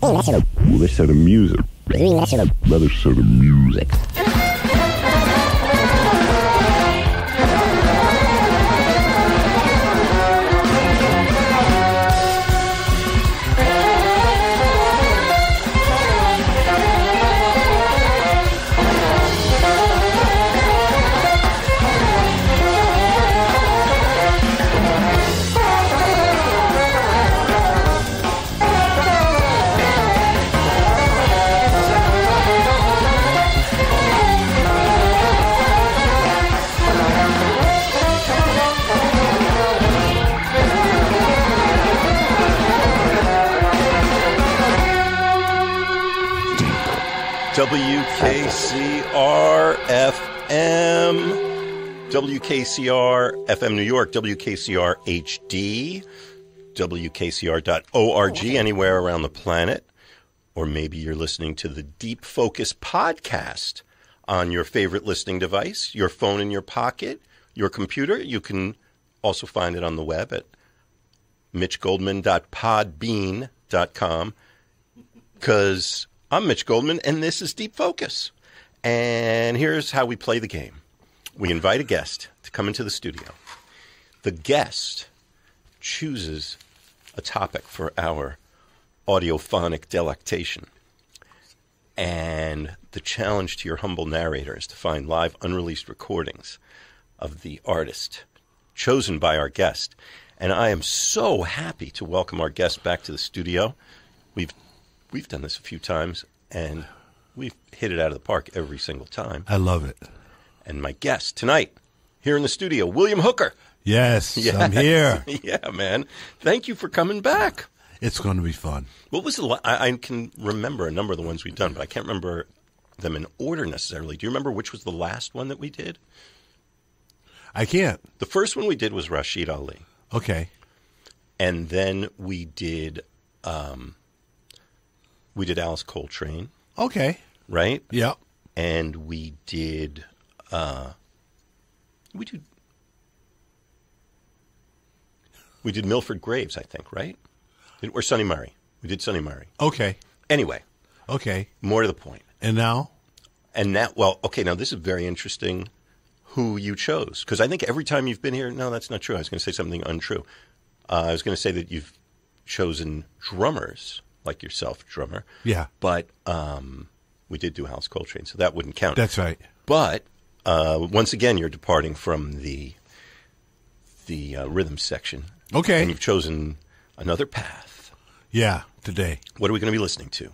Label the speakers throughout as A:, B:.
A: Let's set the music. Let us set the music.
B: WKCR FM, WKCR FM New York, WKCR HD, WKCR.org, anywhere around the planet. Or maybe you're listening to the Deep Focus podcast on your favorite listening device, your phone in your pocket, your computer. You can also find it on the web at mitchgoldman.podbean.com, because I'm Mitch Goldman, and this is Deep Focus. And here's how we play the game. We invite a guest to come into the studio. The guest chooses a topic for our audiophonic delectation. And the challenge to your humble narrator is to find live unreleased recordings of the artist chosen by our guest. And I am so happy to welcome our guest back to the studio. We've done this a few times, and we've hit it out of the park every single time.
C: I love it.
B: And my guest tonight, here in the studio, William Hooker.
C: Yes, I'm here.
B: Yeah, man. Thank you for coming back.
C: It's going to be fun.
B: What was I can remember a number of the ones we've done, but I can't remember them in order necessarily. Do you remember which was the last one that we did?
C: I can't.
B: The first one we did was Rashid Ali.
C: Okay.
B: And then we did Alice Coltrane.
C: Okay.
B: Right?
C: Yep.
B: And we did Milford Graves, I think, right? Or Sonny Murray. We did Sonny Murray.
C: Okay.
B: Anyway.
C: Okay.
B: More to the point.
C: And now?
B: Now this is very interesting who you chose. Because I think every time you've been here, no, that's not true. I was going to say something untrue. I was going to say that you've chosen drummers, like yourself, drummer.
C: Yeah.
B: But we did do Alice Coltrane, so that wouldn't count.
C: That's right.
B: But once again, you're departing from the rhythm section.
C: Okay.
B: And you've chosen another path.
C: Yeah, today.
B: What are we going to be listening to?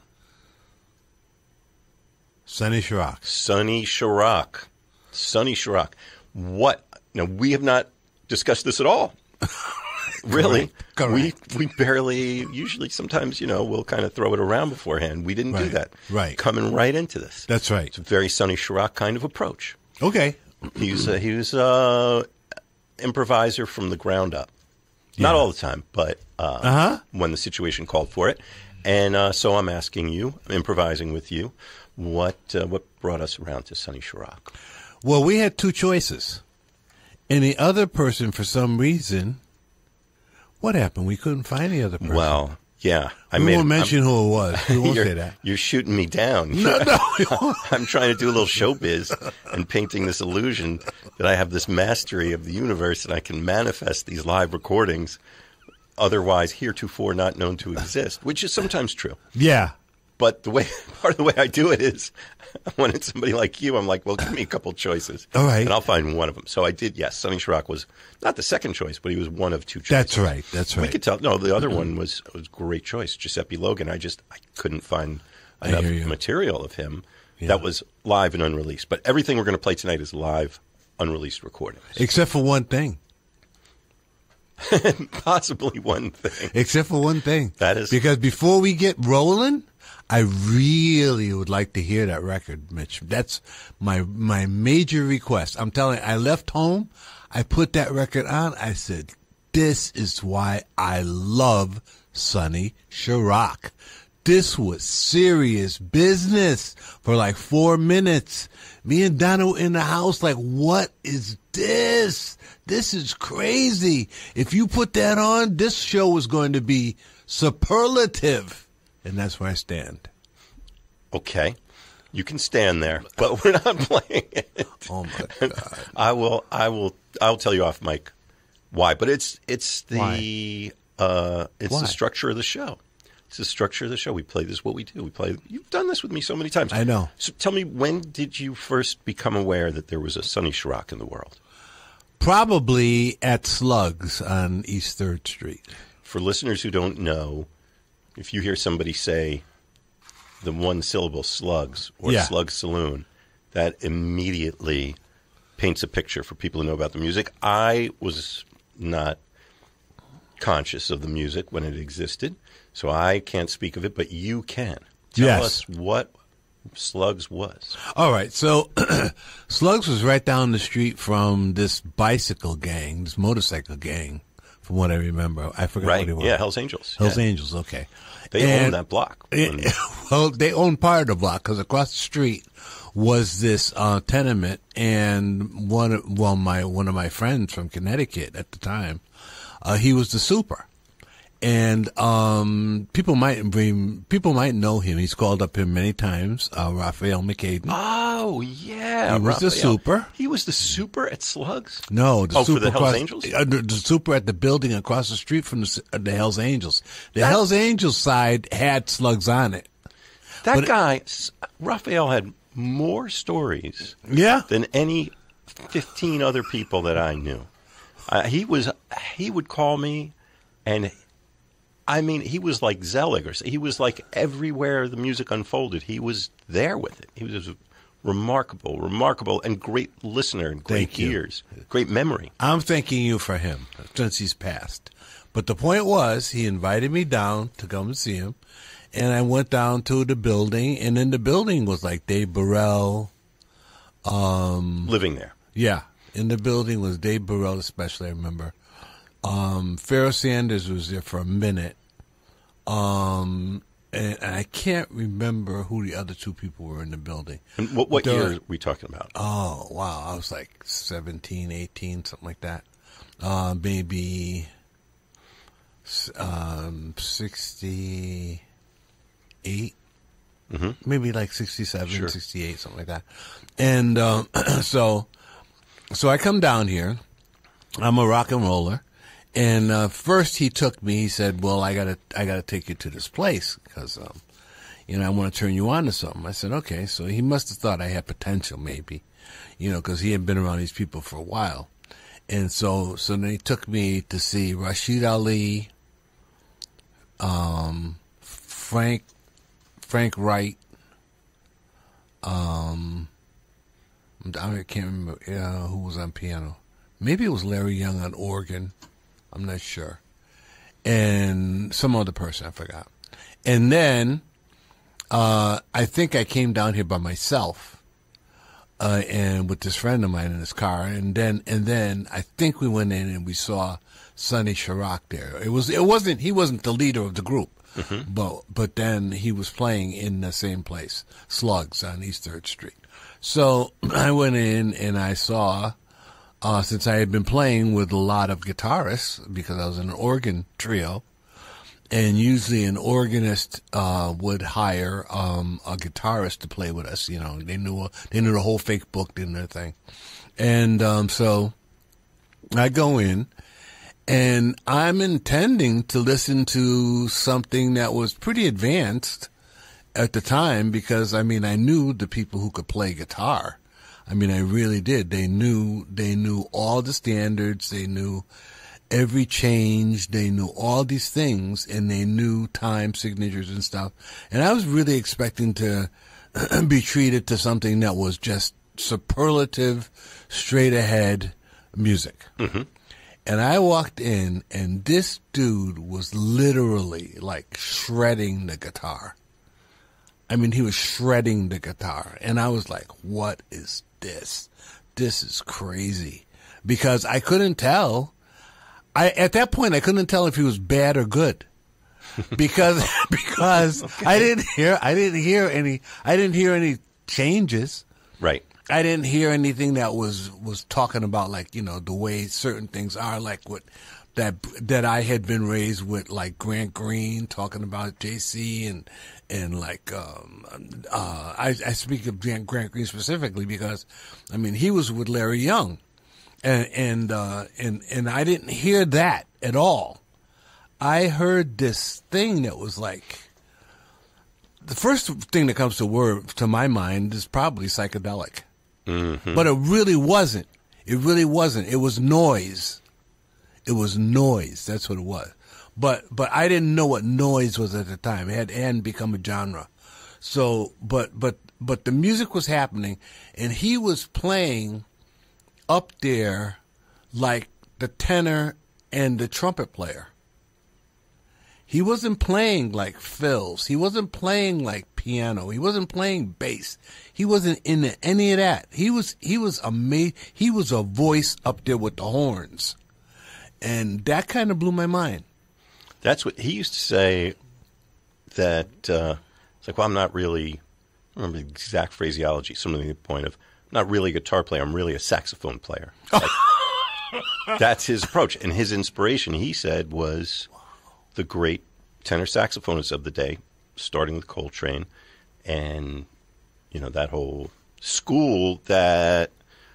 C: Sonny Sharrock.
B: Sonny Sharrock. Sonny Sharrock. What? Now, we have not discussed this at all. Really?
C: Correct.
B: We barely, usually sometimes, we'll kind of throw it around beforehand. We didn't do that.
C: Right.
B: Coming right into this.
C: That's right.
B: It's a very Sonny Sharrock kind of approach.
C: Okay.
B: He was improviser from the ground up.
C: Yeah.
B: Not all the time, but when the situation called for it. And so I'm asking you, I'm improvising with you, what brought us around to Sonny Sharrock?
C: Well, we had two choices. And the other person, for some reason, what happened? We couldn't find the other person.
B: Well, yeah.
C: We won't mention who it was. We won't say that.
B: You're shooting me down.
C: No.
B: I'm trying to do a little showbiz and painting this illusion that I have this mastery of the universe and I can manifest these live recordings otherwise heretofore not known to exist, which is sometimes true.
C: Yeah.
B: But part of the way I do it is when it's somebody like you, I'm like, well, give me a couple choices.
C: All right.
B: And I'll find one of them. So I did, yes. Sonny Sharrock was not the second choice, but he was one of two choices.
C: That's right. That's right.
B: We could tell. No, the other one was a great choice, Giuseppe Logan. I couldn't find enough material of him that was live and unreleased. But everything we're going to play tonight is live, unreleased recordings.
C: Except for one thing.
B: Possibly one thing.
C: Except for one thing.
B: That is.
C: Because before we get rolling, I really would like to hear that record, Mitch. That's my major request. I'm telling you, I left home, I put that record on, I said, this is why I love Sonny Sharrock. This was serious business for like 4 minutes. Me and Donna were in the house like, what is this? This is crazy. If you put that on, this show was going to be superlative. and that's where I stand.
B: Okay. You can stand there, but we're not playing it.
C: Oh my God!
B: I'll tell you off mic why, but it's the
C: Why?
B: structure of the show. It's the structure of the show. We play this. What we do. We play. You've done this with me so many times.
C: I know.
B: So tell me, when did you first become aware that there was a Sonny Sharrock in the world?
C: Probably at Slugs on East 3rd Street.
B: For listeners who don't know, if you hear somebody say the one syllable Slugs or Slug Saloon, that immediately paints a picture for people who know about the music. I was not conscious of the music when it existed, so I can't speak of it, but you can. Tell us what Slugs was.
C: All right, so Slugs was right down the street from this bicycle gang, this motorcycle gang, from what I remember. I forgot what it was.
B: Yeah, Hell's Angels.
C: Hell's Angels, okay.
B: They owned that block.
C: Well, they owned part of the block because across the street was this tenement, and one of my friends from Connecticut at the time, he was the super, and people might know him. He's called up him many times. Raphael McCaden.
B: Oh yeah,
C: he was the super.
B: He was the super at Slugs.
C: No, the super
B: for the Hell's Angels.
C: The super at the building across the street from the Hell's Angels. The Hell's Angels side had Slugs on it.
B: That guy, Raphael, had more stories than any 15 other people that I knew. He would call me, and I mean, he was like Zelig, or he was like everywhere the music unfolded. He was there with it. He was a remarkable, and great listener, and great ears, great memory.
C: I'm thanking you for him since he's passed. But the point was, he invited me down to come and see him. And I went down to the building, and in the building was like Dave Burrell.
B: Living there.
C: Yeah. In the building was Dave Burrell, especially, I remember. Pharoah Sanders was there for a minute. And I can't remember who the other two people were in the building.
B: And what year are we talking about?
C: Oh, wow. I was like 17, 18, something like that. Maybe 68. Maybe like 67, 68, something like that. And so I come down here. I'm a rock and roller. And first he took me. He said, "Well, I gotta take you to this place because I want to turn you on to something." I said, "Okay." So he must have thought I had potential, maybe, because he had been around these people for a while. And so then he took me to see Rashid Ali, Frank Wright. I can't remember who was on piano. Maybe it was Larry Young on organ. I'm not sure. And some other person, I forgot. And then I think I came down here by myself, and with this friend of mine in his car. And then I think we went in and we saw Sonny Sharrock there. He wasn't the leader of the group. But then he was playing in the same place, Slugs on East 3rd Street. So I went in and I saw, since I had been playing with a lot of guitarists because I was in an organ trio, and usually an organist would hire a guitarist to play with us. They knew the whole fake book, did their thing, and so I go in. And I'm intending to listen to something that was pretty advanced at the time because, I knew the people who could play guitar. I really did. They knew all the standards. They knew every change. They knew all these things, and they knew time signatures and stuff. And I was really expecting to be treated to something that was just superlative, straight ahead music. And I walked in, and this dude was literally like shredding the guitar. He was shredding the guitar. And I was like, what is this? This is crazy. Because I couldn't tell. At that point, I couldn't tell if he was bad or good. Because okay. I didn't hear any changes.
B: Right.
C: I didn't hear anything that was talking about, like, the way certain things are, like with that I had been raised with, like Grant Green talking about JC and like I speak of Grant Green specifically because I mean he was with Larry Young, and I didn't hear that at all. I heard this thing that was like. The first thing that comes to my mind is probably psychedelic. Mm-hmm. But it really wasn't. It really wasn't. It was noise. It was noise. That's what it was. But I didn't know what noise was at the time. It hadn't become a genre. So, but the music was happening, and he was playing up there like the tenor and the trumpet player. He wasn't playing like fills. He wasn't playing like piano. He wasn't playing bass. He wasn't in any of that. He was amazing. He was a voice up there with the horns. And that kind of blew my mind.
B: That's what he used to say, that it's like, well, I'm not really, I don't remember the exact phraseology, something to the point of, I'm not really a guitar player, I'm really a saxophone player. Like, that's his approach. And his inspiration, he said, was the great tenor saxophonists of the day, starting with Coltrane, and that whole school that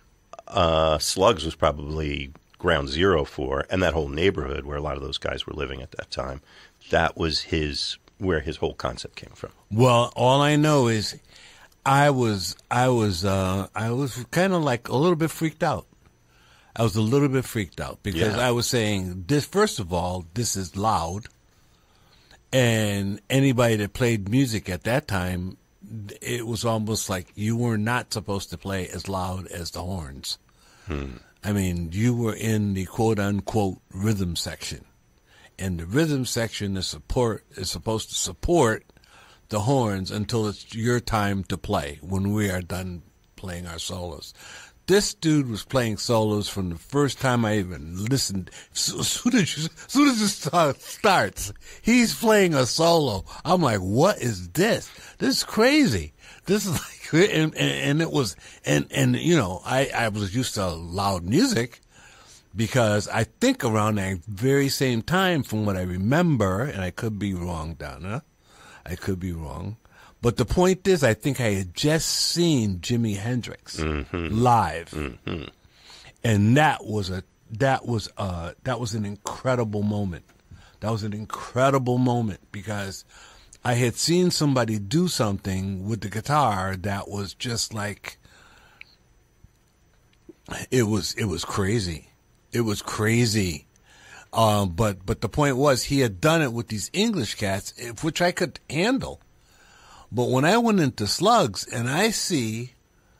B: Slugs was probably ground zero for, and that whole neighborhood where a lot of those guys were living at that time. That was where his whole concept came from.
C: Well, all I know is I was kind of like a little bit freaked out. I was a little bit freaked out because I was saying this. First of all, this is loud, and anybody that played music at that time, it was almost like you were not supposed to play as loud as the horns. I mean, you were in the quote unquote rhythm section, and the rhythm section is supposed to support the horns until it's your time to play when we are done playing our solos. This dude was playing solos from the first time I even listened. As soon as it starts, he's playing a solo. I'm like, what is this? This is crazy. This is like, and it was, and I was used to loud music because I think around that very same time, from what I remember, and I could be wrong, Donna, I could be wrong. But the point is, I think I had just seen Jimi Hendrix live, and that was an incredible moment. That was an incredible moment because I had seen somebody do something with the guitar that was just like it was crazy. It was crazy. But the point was, he had done it with these English cats, which I could handle. But when I went into Slugs and I see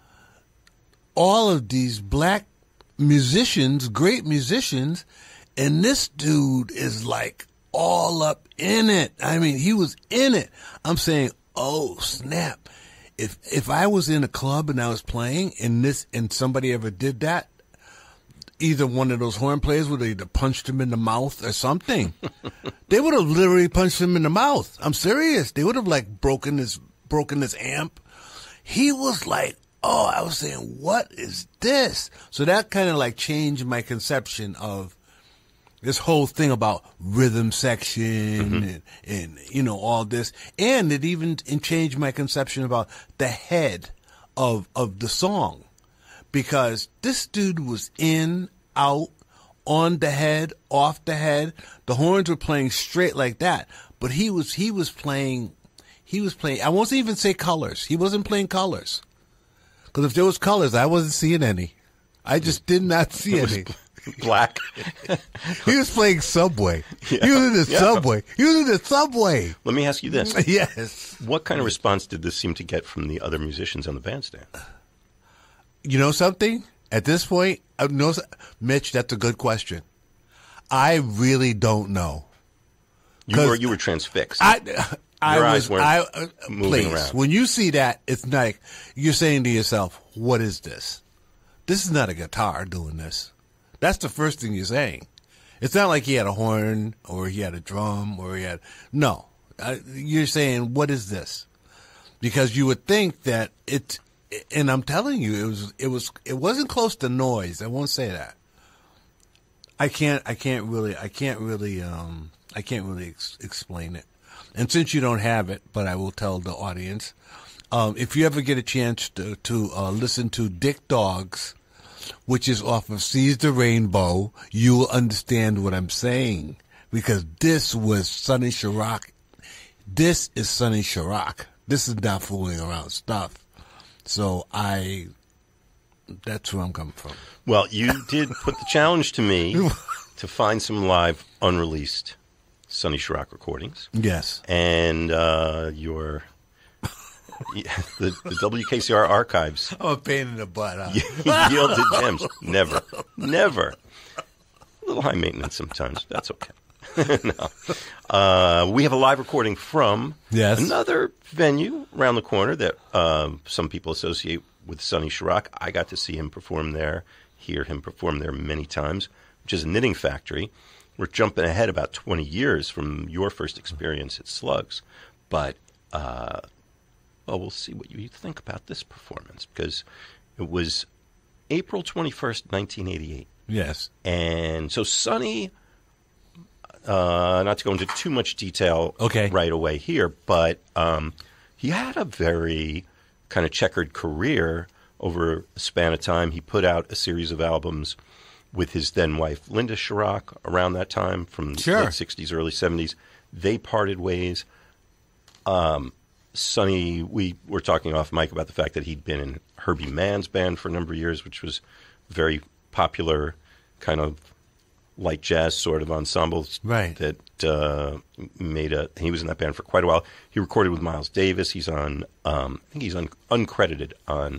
C: all of these black musicians, great musicians, and this dude is like all up in it. I mean, he was in it. I'm saying, oh, snap. If I was in a club and I was playing and somebody ever did that, either one of those horn players would have either punched him in the mouth or something. They would have literally punched him in the mouth. I'm serious. They would have like broken this amp. He was like, oh, I was saying, what is this? So that kind of like changed my conception of this whole thing about rhythm section and all this. And it even changed my conception about the head of the song. Because this dude was in, out, on the head, off the head. The horns were playing straight like that. But he was playing, I won't even say colors. He wasn't playing colors. Because if there was colors, I wasn't seeing any. I just did not see any.
B: Black.
C: He was playing Subway. Yeah. He was in the Subway. He was in the Subway.
B: Let me ask you this.
C: Yes.
B: What kind of response did this seem to get from the other musicians on the bandstand?
C: You know something? At this point, Mitch, that's a good question. I really don't know.
B: You were transfixed. Your eyes weren't moving around.
C: When you see that, it's like you're saying to yourself, "What is this? This is not a guitar doing this." That's the first thing you're saying. It's not like he had a horn or he had a drum or he had no. You're saying, "What is this?" Because you would think that it's. And I'm telling you, it wasn't close to noise. I won't say that. I can't really explain it. And since you don't have it, but I will tell the audience, if you ever get a chance to listen to Dick Dogs, which is off of Seize the Rainbow, you will understand what I'm saying. Because this was Sonny Sharrock. This is Sonny Sharrock. This is not fooling around stuff. So that's where I'm coming from.
B: Well, you did put the challenge to me to find some live, unreleased Sonny Sharrock recordings.
C: Yes.
B: And the WKCR archives.
C: I'm a pain in the butt, huh?
B: Yielded gems. Never. A little high maintenance sometimes. That's okay. No. We have a live recording from another venue around the corner that some people associate with Sonny Sharrock. I got to see him perform there, hear him perform there many times, which is a knitting factory. We're jumping ahead about 20 years from your first experience at Slugs. But we'll see what you think about this performance, because it was April 21st, 1988.
C: Yes.
B: And so Sonny, not to go into too much detail right away here, but he had a very kind of checkered career over a span of time. He put out a series of albums with his then wife, Linda Sharrock, around that time, from the late 60s, early 70s. They parted ways. Sonny, we were talking off mic about the fact that he'd been in Herbie Mann's band for a number of years, which was very popular, kind of light jazz sort of ensembles.
C: Right.
B: That he was in that band for quite a while. He recorded with Miles Davis. He's on, I think he's uncredited on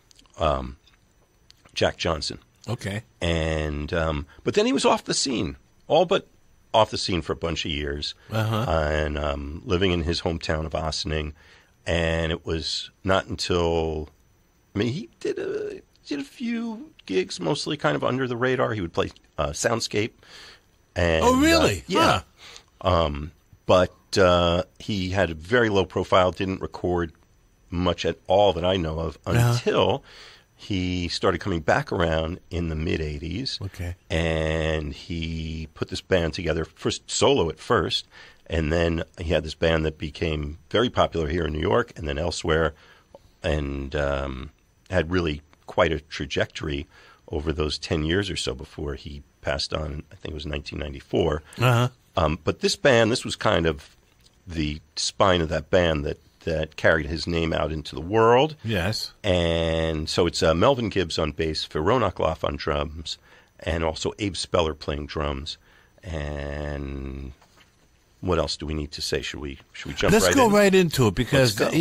B: Jack Johnson.
C: Okay.
B: And but then he was off the scene, all but off the scene for a bunch of years, and living in his hometown of Ossining. And it was not until, he did a few gigs, mostly kind of under the radar. He would play Soundscape. And,
C: oh, really?
B: Yeah. But he had a very low profile, didn't record much at all that I know of until he started coming back around in the mid-'80s.
C: Okay.
B: And he put this band together, first solo at first, and then he had this band that became very popular here in New York and then elsewhere, and had really quite a trajectory over those 10 years or so before he passed on. I think it was 1994. But this band, this was kind of the spine of that band that carried his name out into the world.
C: Yes.
B: And so it's Melvin Gibbs on bass, Fiona Gloff on drums, and also Abe Speller playing drums. And what else do we need to say? Should we jump
C: Let's
B: right in?
C: go right into it, because, let's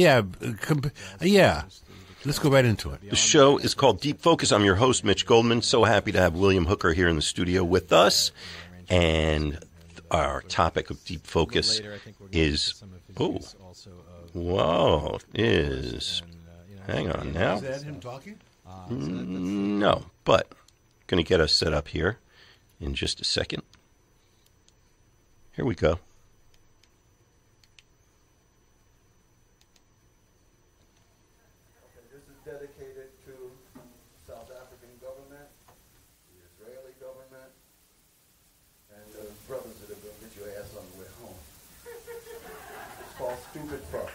C: go right into it.
B: The show is called Deep Focus. I'm your host, Mitch Goldman. So happy to have William Hooker here in the studio with us. And our topic of Deep Focus is, hang on now.
C: Is that him talking?
B: No, but going to get us set up here in just a second. Here we go.
D: This is dedicated to South African government, the Israeli government, and the brothers that are going to get your ass on the way home. It's called Stupid Fuck.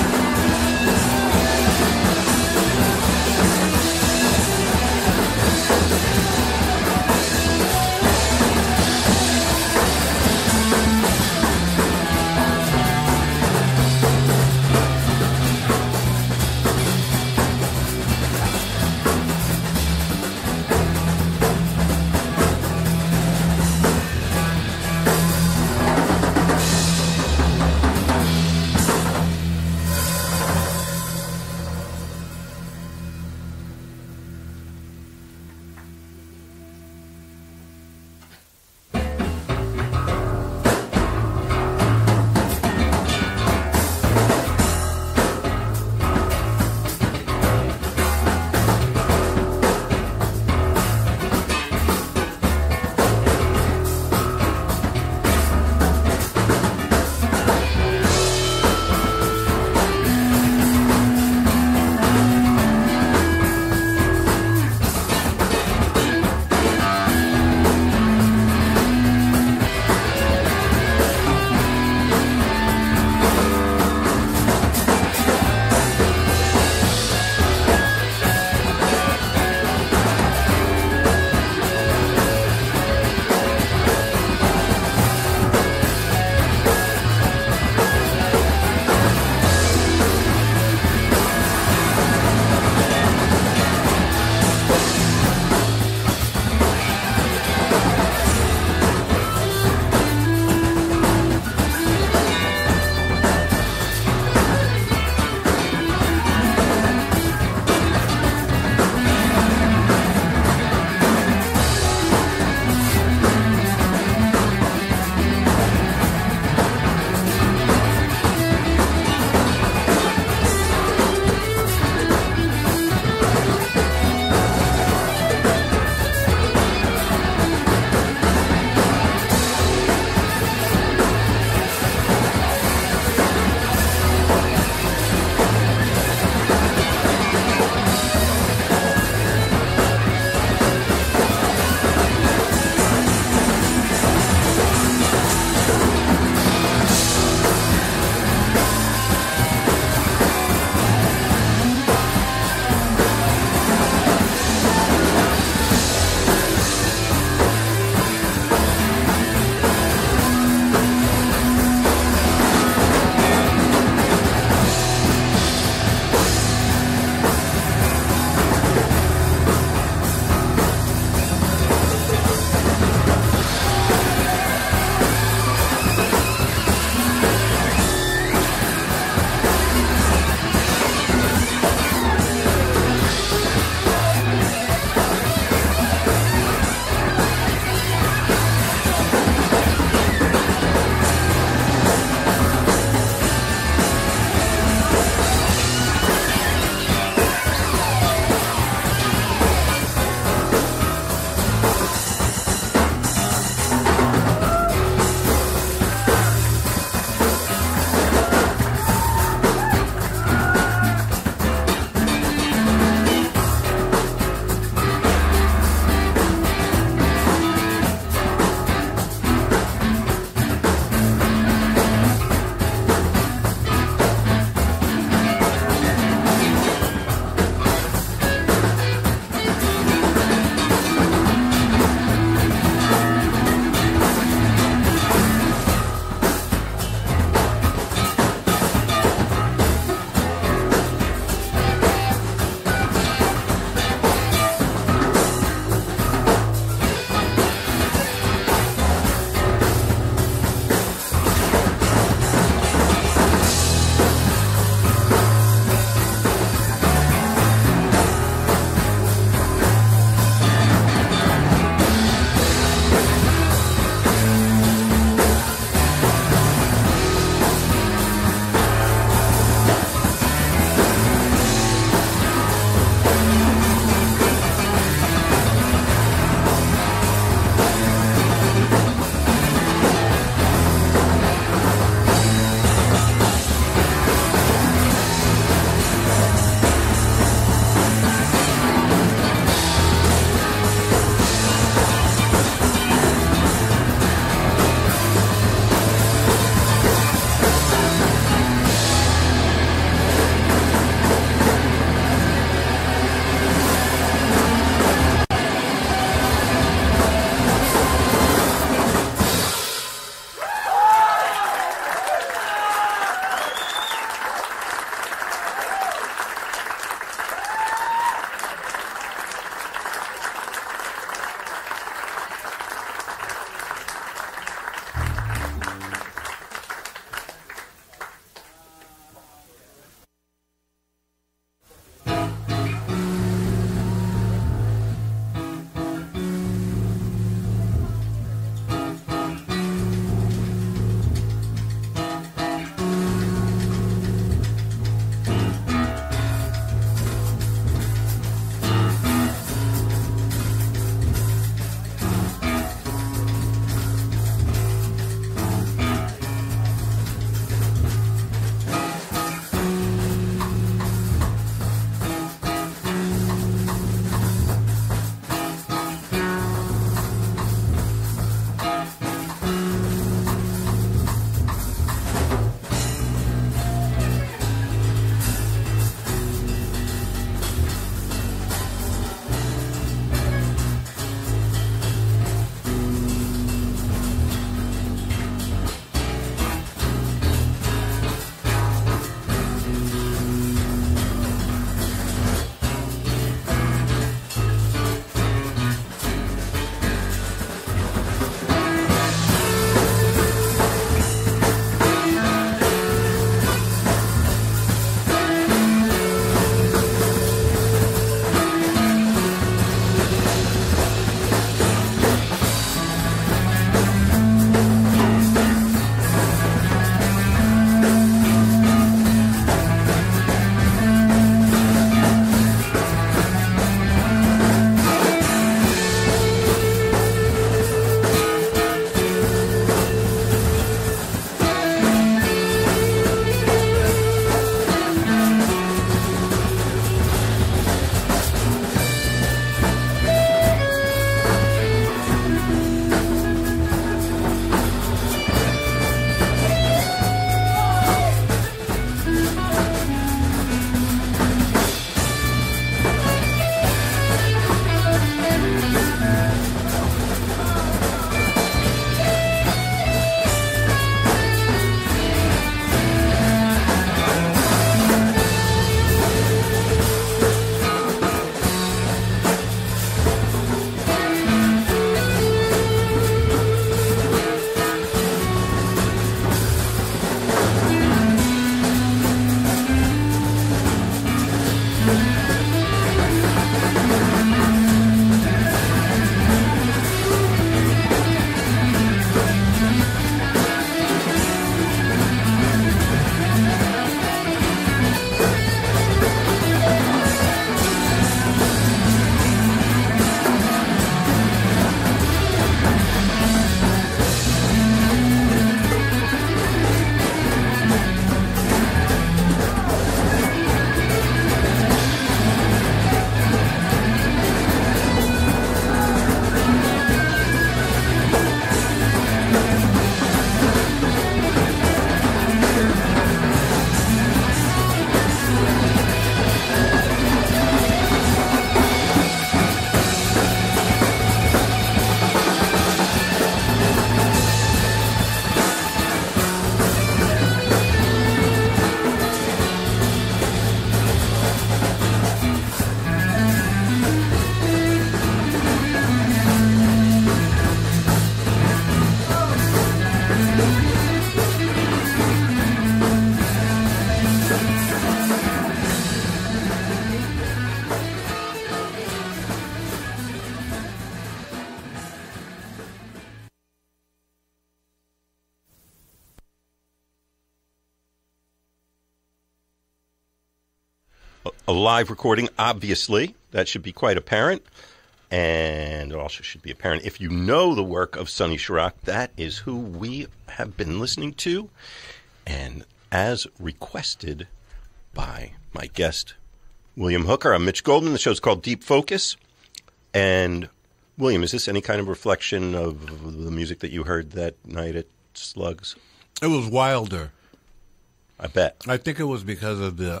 B: a live recording, obviously. That should be quite apparent. And it also should be apparent if you know the work of Sonny Sharrock, that is who we have been listening to. And as requested by my guest, William Hooker, I'm Mitch Goldman. The show's called Deep Focus. And, William, is this any kind of reflection of the music that you heard that night at Slugs?
C: It was wilder.
B: I bet.
C: I think it was because of the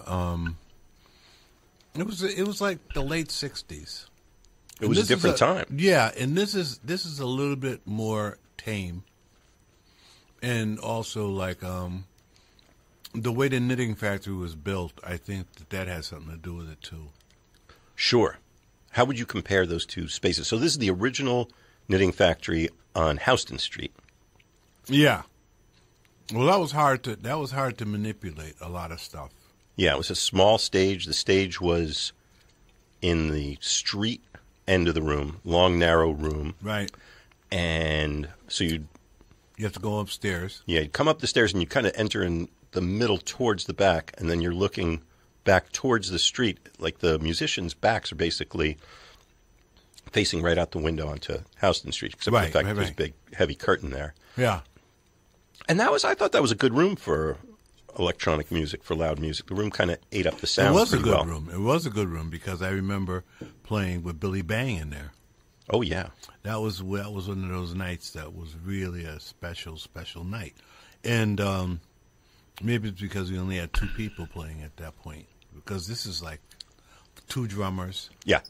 C: it was like the late 60s.
B: It was a different time.
C: Yeah, and this is a little bit more tame. And also like the way the Knitting Factory was built, I think that has something to do with it too.
B: Sure. How would you compare those two spaces? So this is the original Knitting Factory on Houston Street.
C: Yeah. Well, that was hard to manipulate a lot of stuff.
B: Yeah, it was a small stage. The stage was in the street end of the room, long, narrow room.
C: Right.
B: And so you
C: have to go upstairs.
B: Yeah, you'd come up the stairs and you kind of enter in the middle towards the back, and then you're looking back towards the street. Like the musicians' backs are basically facing right out the window onto Houston Street, except for the fact that there's a big, heavy curtain there.
C: Yeah.
B: And I thought that was a good room for electronic music, for loud music. The room kind of ate up the sound.
C: It was a good
B: well.
C: room. It was a good room because I remember playing with Billy Bang in there.
B: Oh yeah,
C: that was one of those nights that was really a special night, and maybe it's because we only had two people playing at that point. Because this is like two drummers,
B: yeah,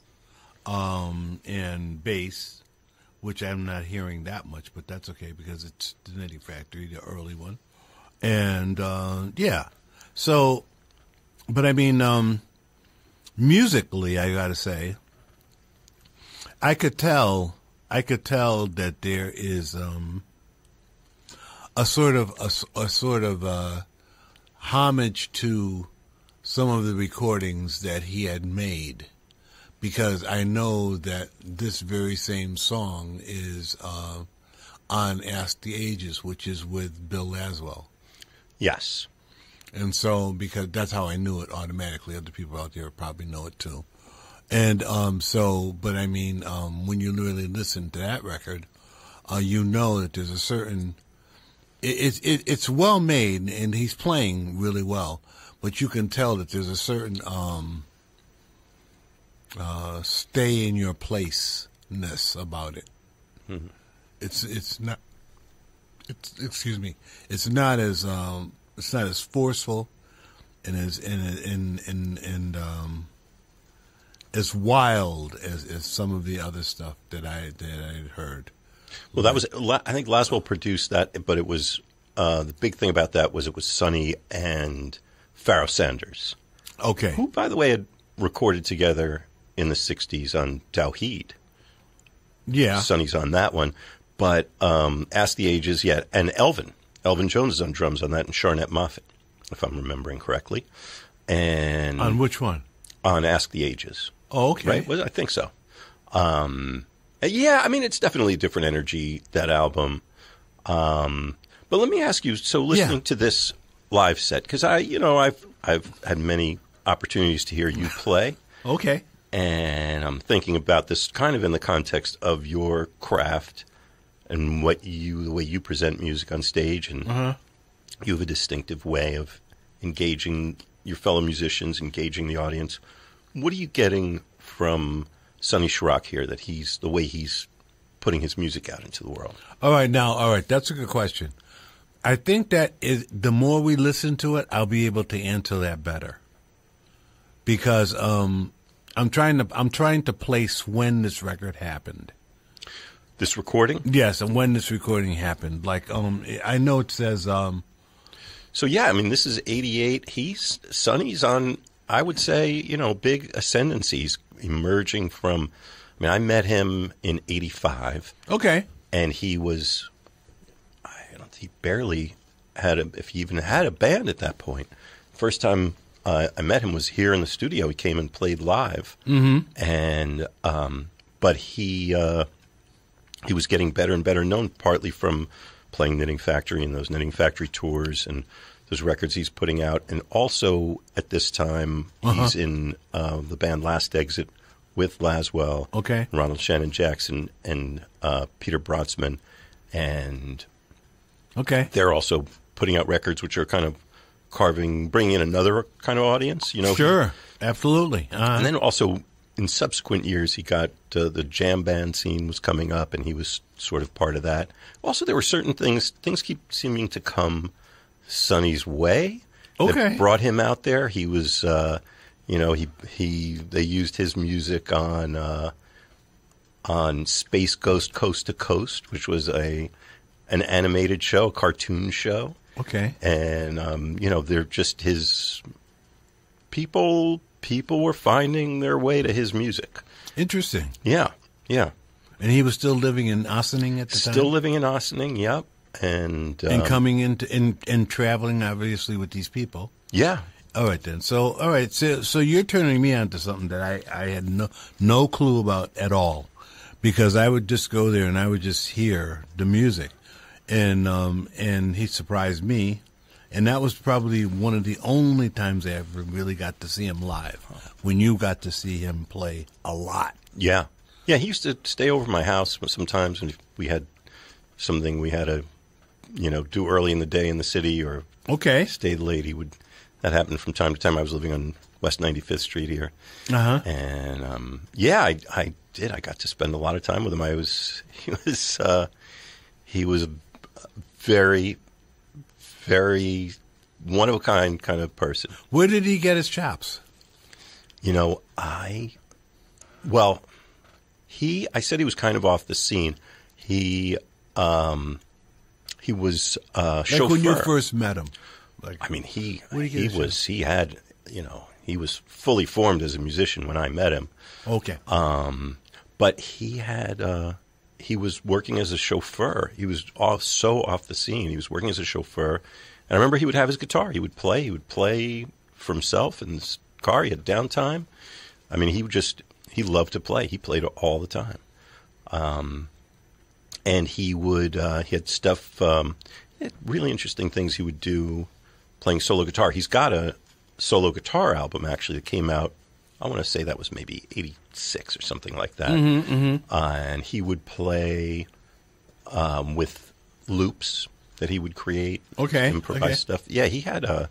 C: and bass, which I'm not hearing that much, but that's okay because it's the Knitting Factory, the early one. And, yeah. So, but I mean, musically, I gotta say, I could tell that there is, a sort of homage to some of the recordings that he had made. Because I know that this very same song is on Ask the Ages, which is with Bill Laswell.
B: Yes.
C: And so, because that's how I knew it automatically. Other people out there probably know it too. And but I mean, when you really listen to that record, you know that there's a certain... It's well made, and he's playing really well. But you can tell that there's a certain... stay in your place-ness about it. Mm-hmm. It's not as forceful and as wild as some of the other stuff that I had heard.
B: Well, that was, I think Laswell produced that, but it was the big thing about that was it was Sonny and Pharoah Sanders.
C: Okay.
B: Who, by the way, had recorded together in the 60s on Tawheed.
C: Yeah.
B: Sonny's on that one. But Ask the Ages, yeah. And Elvin Jones is on drums on that, and Sharnette Moffett, if I'm remembering correctly. And
C: on which one?
B: On Ask the Ages.
C: Oh, okay.
B: Right? Well, I think so. Yeah, I mean, it's definitely a different energy, that album. But let me ask you, so listening to this live set, because I've had many opportunities to hear you play.
C: Okay.
B: And I'm thinking about this kind of in the context of your craft and the way you present music on stage, and you have a distinctive way of engaging your fellow musicians, engaging the audience. What are you getting from Sonny Sharrock here that the way he's putting his music out into the world? All right,
C: that's a good question. I think that the more we listen to it, I'll be able to answer that better. Because I'm trying to place when this record happened.
B: This recording?
C: Yes, and when this recording happened. Like, I know it says...
B: So, yeah, I mean, this is 88. Sonny's on, I would say, big ascendancy. He's emerging from... I mean, I met him in 85.
C: Okay.
B: And he was... he barely had if he even had a band at that point. First time I met him was here in the studio. He came and played live.
C: Mm-hmm.
B: And, but he was getting better and better known, partly from playing Knitting Factory and those Knitting Factory tours and those records he's putting out. And also at this time, he's in the band Last Exit with Laswell, Ronald Shannon Jackson, and Peter Brotzman. And they're also putting out records which are kind of bringing in another kind of audience, you know.
C: Sure, absolutely.
B: And then also in subsequent years, he got the jam band scene was coming up, and he was sort of part of that. Also, there were certain things keep seeming to come Sonny's way that brought him out there. He was, they used his music on Space Ghost Coast to Coast, which was an animated show, a cartoon show. And, they're just his people were finding their way to his music.
C: Interesting.
B: Yeah.
C: And he was still living in Ossining at the time?
B: Still living in Ossining, yep. And
C: coming into and traveling, obviously, with these people.
B: Yeah.
C: All right, then. So you're turning me on to something that I had no clue about at all. Because I would just go there and I would just hear the music. And he surprised me, and that was probably one of the only times I ever really got to see him live. When you got to see him play a lot. Yeah, he used to stay over my house sometimes, and if we had something we had to, do early in the day in the city or stay late. That happened from time to time. I was living on West 95th Street here, and I did. I got to spend a lot of time with him. He was very, very one-of-a-kind kind of person. Where did he get his chops?
B: I said he was kind of off the scene. He was chauffeur.
C: Like when you first met him.
B: He was fully formed as a musician when I met him. But he was working as a chauffeur. He was so off the scene. He was working as a chauffeur. And I remember he would have his guitar. He would play for himself in his car. He had downtime. I mean, he loved to play. He played all the time. And he had stuff, really interesting things he would do playing solo guitar. He's got a solo guitar album, actually, that came out, I want to say that was maybe 86 or something like that. And he would play with loops that he would create, improvise stuff. Yeah, he had a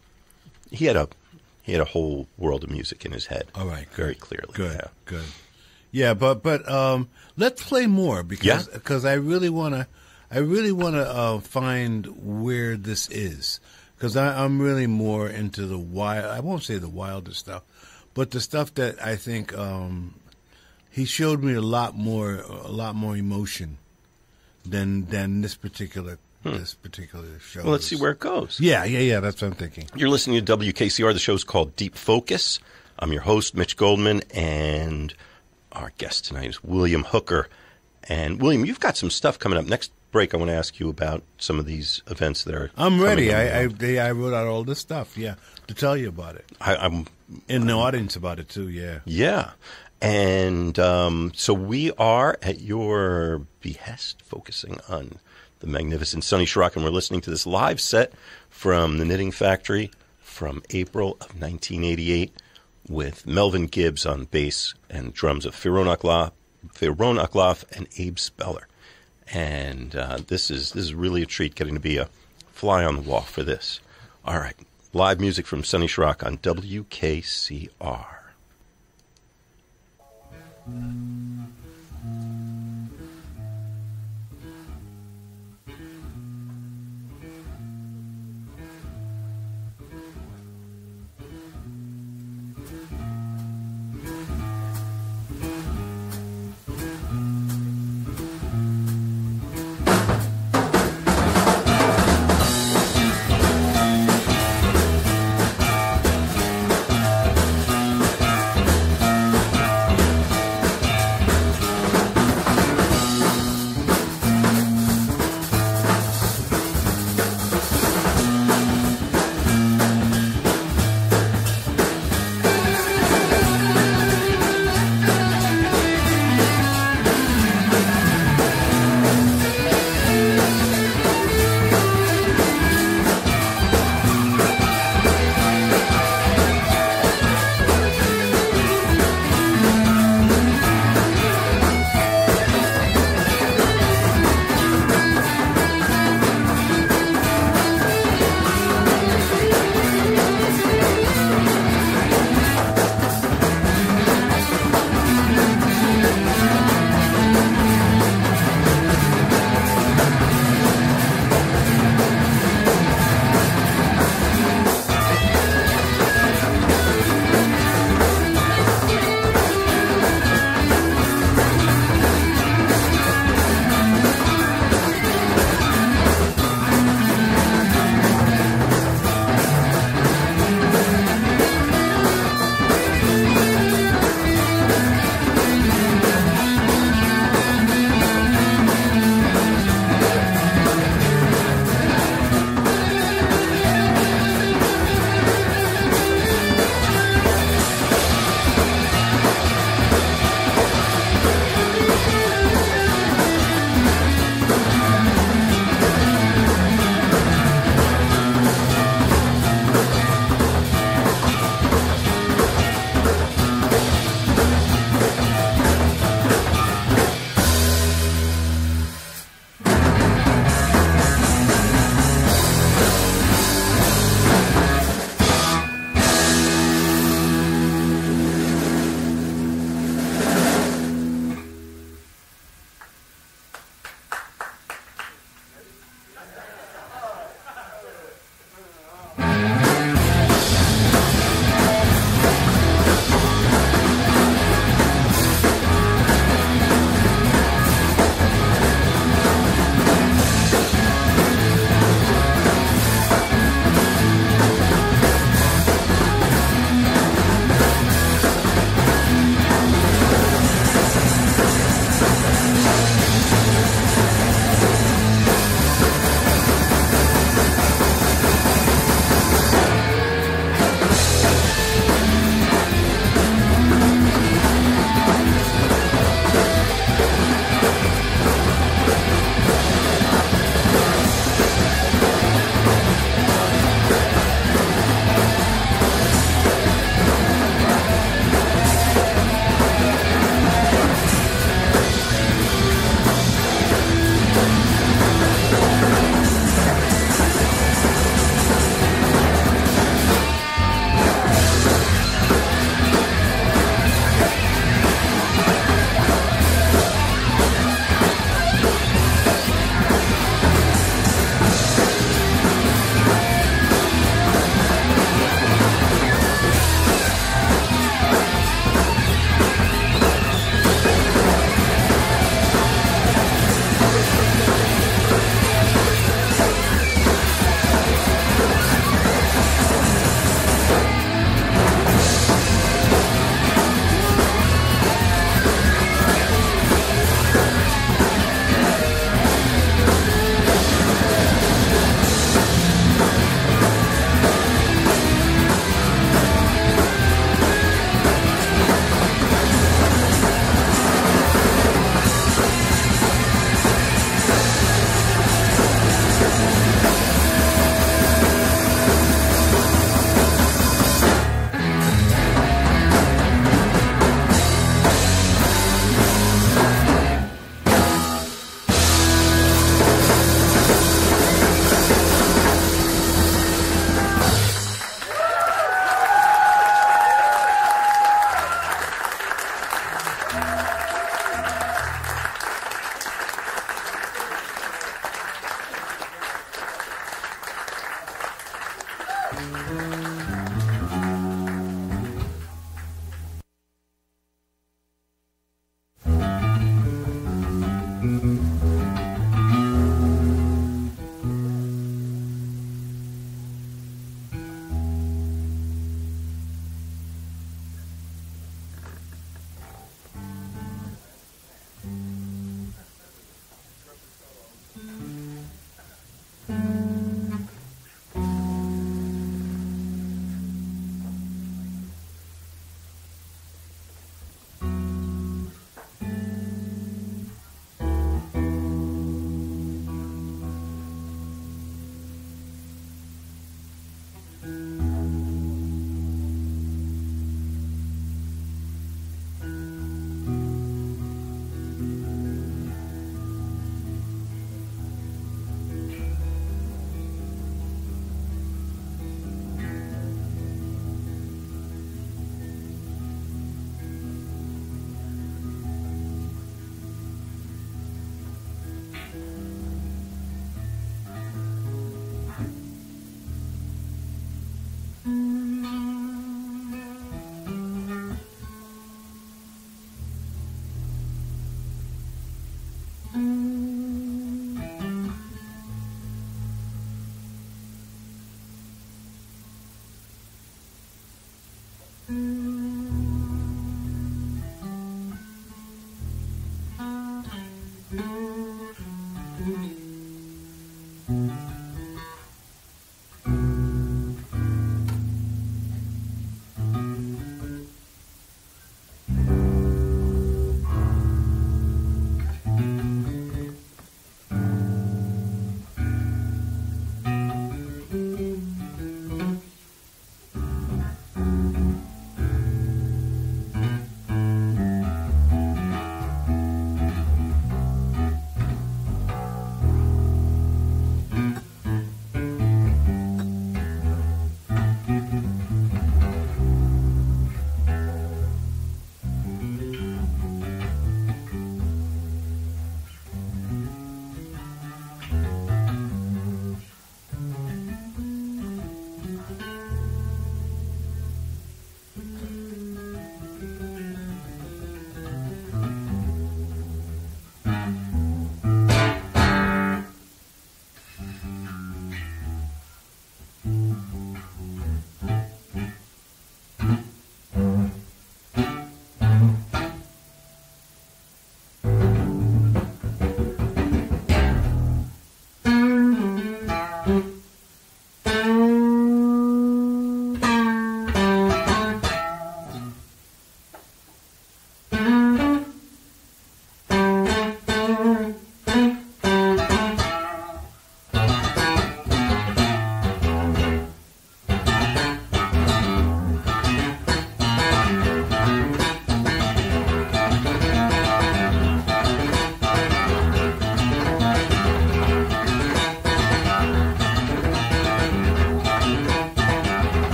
B: whole world of music in his head.
C: All right,
B: very clearly.
C: Good. Yeah, but let's play more because I really want to find where this is, because I'm really more into the wild. I won't say the wilder stuff, but the stuff that I think he showed me a lot more emotion than this particular show.
B: Well, let's see where it goes.
C: Yeah. That's what I'm thinking.
B: You're listening to WKCR. The show's called Deep Focus. I'm your host, Mitch Goldman, and our guest tonight is William Hooker. And William, you've got some stuff coming up. Next break, I want to ask you about some of these events that are.
C: I'm ready. I wrote out all this stuff. Yeah, to tell you about it. I'm in the audience about it too. Yeah.
B: Yeah. And so we are at your behest, focusing on the magnificent Sonny Sharrock, and we're listening to this live set from the Knitting Factory from April of 1988 with Melvin Gibbs on bass and drums of Firon Akloff and Abe Speller. And this is really a treat getting to be a fly on the wall for this. All right, live music from Sonny Sharrock on WKCR.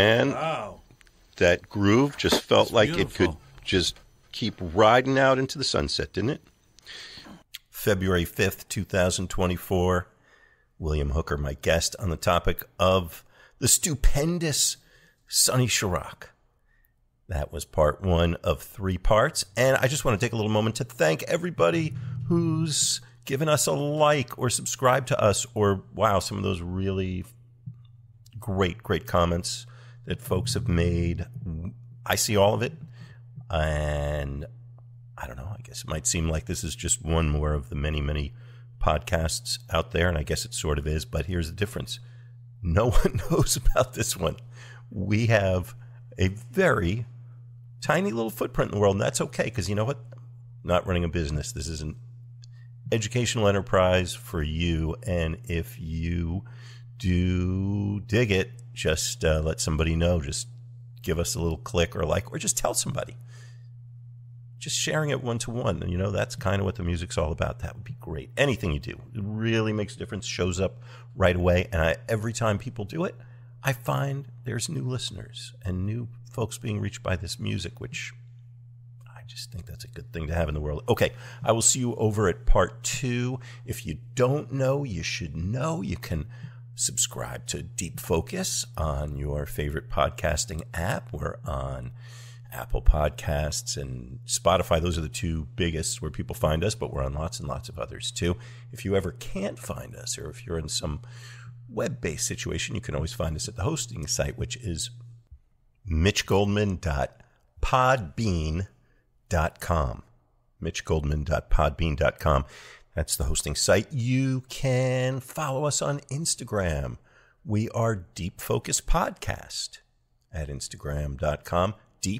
B: man.
C: Wow.
B: That groove just felt like it could
C: beautiful.
B: just keep riding out into the sunset, didn't it? February 5th, 2024. William Hooker, my guest, on the topic of the stupendous Sonny Sharrock. That was part 1 of 3 parts. And I just want to take a little moment to thank everybody who's given us a like or subscribed to us, or, wow, some of those really great comments that folks have made. I see all of it. And I don't know, I guess it might seem like this is just one more of the many podcasts out there, and I guess it sort of is, but here's the difference. No one knows about this one. We have a very tiny little footprint in the world, and that's okay, because you know what? I'm not running a business. This is an educational enterprise for you, and if you do dig it, just let somebody know. Just give us a little click or a like, or just tell somebody. Just sharing it one-to-one. You know, that's kind of what the music's all about. That would be great. Anything you do, it really makes a difference, shows up right away. And every time people do it, I find there's new listeners and new folks being reached by this music, which I just think that's a good thing to have in the world. Okay, I will see you over at part 2. If you don't know, you should know. You can subscribe to Deep Focus on your favorite podcasting app. We're on Apple Podcasts and Spotify. Those are the 2 biggest where people find us, but we're on lots and lots of others too. If you ever can't find us, or if you're in some web-based situation, you can always find us at the hosting site, which is mitchgoldman.podbean.com. mitchgoldman.podbean.com. That's the hosting site. You can follow us on Instagram. We are Deep Focus Podcast at Instagram.com.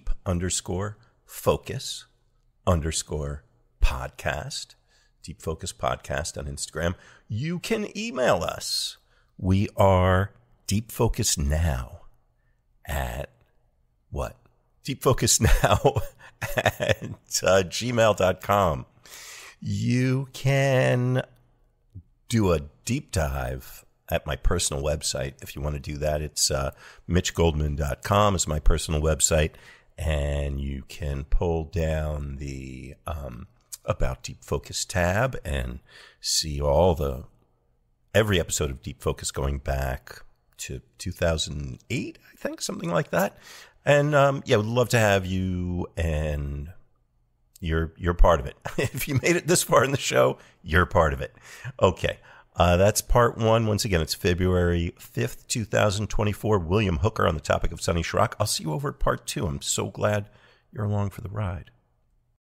B: Deep_focus_podcast. Deep Focus Podcast on Instagram. You can email us. We are deepfocusnow at what? Deepfocusnow at gmail.com. You can do a deep dive at my personal website if you want to do that. It's mitchgoldman.com is my personal website, and you can pull down the About Deep Focus tab and see every episode of Deep Focus going back to 2008, I think, something like that. And yeah, we'd love to have you, and you're part of it. If you made it this far in the show, you're part of it. Okay. That's part 1. Once again, it's February 5th, 2024. William Hooker on the topic of Sonny Sharrock. I'll see you over at part 2. I'm so glad you're along for the ride.